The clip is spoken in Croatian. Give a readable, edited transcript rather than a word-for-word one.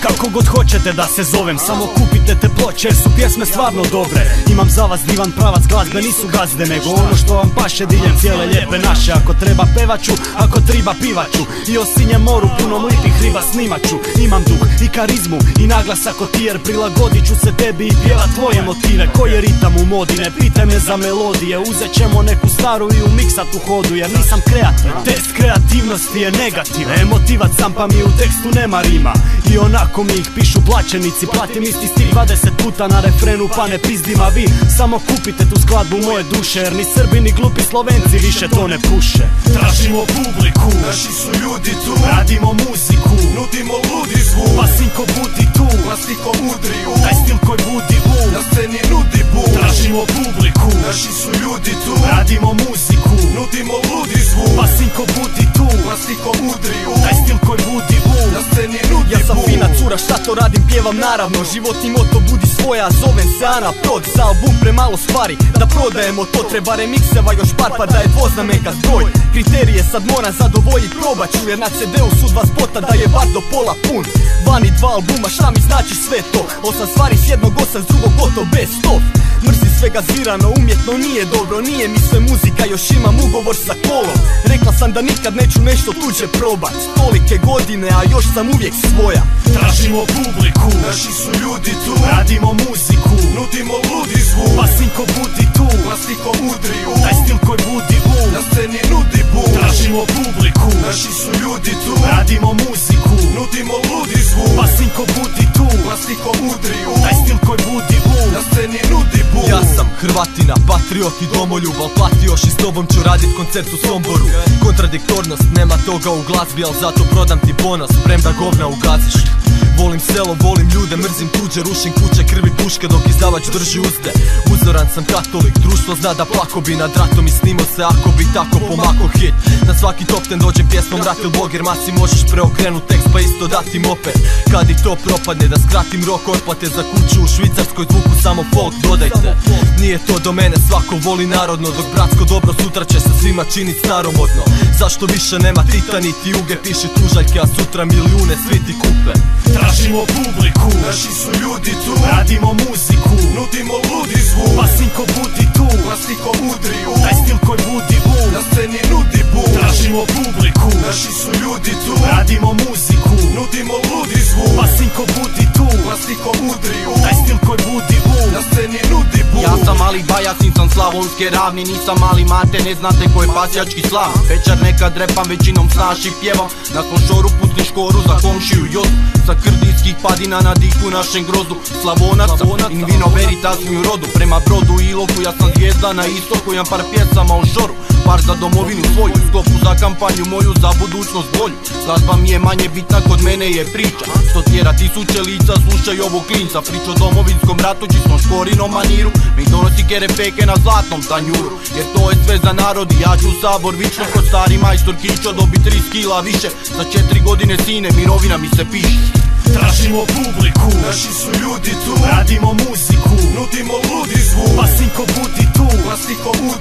Kako god hoćete da se zovem, samo kupite te ploče jer su pjesme stvarno dobre. Imam za vas divan pravac glazbe, nisu gazde nego ono što vam paše diljem cijele lijepe naše. Ako treba pevaću, ako triba pivaću, i o sinjem moru punom lipih riba snimaću. Imam duh i karizmu i naglasak od ti, jer prilagodit ću se tebi i pjevat tvoje motive. Koji je ritam u modi, ne pitaj me za melodije, uzet ćemo neku staru i umiksat u hodu, jer nisam kreativan. Test kreativnosti je negativan, emotivac sam pa mi u tekstu nema rima. I onako mi ih pišu plaćenici, platim isti stil 20 puta na refrenu, pa ne pizdim, a vi samo kupite tu skladbu moje duše, jer ni Srbi ni glupi Slovenci više to ne puše. Tražimo publiku, naši su ljudi tu, radimo muziku, nudimo ludi zvuk, pa sinko budi tu, plastiko mudriju, taj stil koji budi na sceni nudi bum. Tražimo publiku, naši su ljudi tu, radimo muziku, nudimo ludi zvuk, pa sinko budi tu, plastiko mudriju, taj stil koji budi na sceni nudi Ja sam bum. fina cura, šta to radim, pjevam naravno. Životni moto budi svoja, zovem se Ana Prod. Za album premalo stvari, da prodajemo to. Treba remikseva još par pa da je dvoznamenka zbroj. Kriterije sad moram zadovoljit, probat ću, jer na CD-u su 2 spota da je bar do pola pun. Vani 2 albuma, šta mi znači sve to? 8 stvari s jednog, 8 s drugog, gotov bez stop. Mrzim sve gazirano, umjetno nije dobro, nije mi sve muzika, još imam ugovor sa kolom. Rekla sam da nikad neću nešto tuđe probat, tolike godine, a još sam uvijek svoja. Tražimo publiku, naši su ljudi tu, radimo muziku, nudimo ludi zvuk, pa sinko budi tu, plastiko mudriju, taj stil koji budi na sceni nudi bum. Tražimo publiku, naši su ljudi tu, radimo muziku, nudimo ludi zvuk, pa sinko budi tu, plastiko mudriju, taj stil koji budi na sceni nudi bum. Ja sam Hrvatina, patriot i domoljub, al plati još i s tobom ću radit koncert u Somboru. Kontradiktornost, nema toga u glazbi, al zato prodam ti ponos, premda govna ugaziš. Volim selo, volim ljude, mrzim tuđe, rušim kuće, krvi puške dok izdavač drži uzde. Uzoran sam katolik, društvo zna da plako bi nad ratom i snimo se ako bi tako pomako hit. Na svaki top ten dođem pjesmom rat il boger, masi možeš preokrenut tekst pa isto dati moped. Kad i to propadne da skratim rok otplate za kuću u Švicarskoj, zvuku samo folk dodajte. Nije to do mene, svako voli narodno, dok bratsko dobro sutra će se svima činit staromodno. Zašto više nema Tita niti Juge, piši tužaljke, a sutra milijune svi ti kupe. Tražimo publiku, naši su ljudi tu, radimo muziku, nudimo ludi zvuk, pa sinko budi tu, plastiko mudriju, taj stil koji budi na sceni nudi bum. Tražimo publiku, naši su ljudi tu, radimo muziku, nudimo ludi zvuk, pa sinko budi tu, plastiko mudriju, taj stil koji budi na sceni nudi bum. Ja sam mali bajasin, sam slavonske ravni, nisam mali mate, ne znate ko je pasjački slav. Večer nekad repam, većinom snaš i pjevam, nakon šoru pustim škoru za komšiju jodu. Sa krdijskih padina na diku našem grozu, Slavonaca, in vino veritas mi u rodu. Prema brodu i Iloku, ja sam zvijezda na istoku, imam par pjesama o šoru, par za domovinu svoju, skopu za kampanju moju, za budućnost bolju. Glazba mi je manje bitna, kod mene je priča, što tjera tisuće lica, slušaj ovo klinca. Priča o domovinskom ratu, čistom škorinom maniru, mi donosi kerepeke na zlatnom tanjuru. Jer to je sve za narod i ja ću u sabor vično, kod stari majstor Kićo dobi 30 kila više. Za 4 godine sine, mirovina mi se piše. Tražimo publiku, naši su ljudi tu, radimo muziku, nudimo ludi zvuk, pa sinko budi tu, plastiko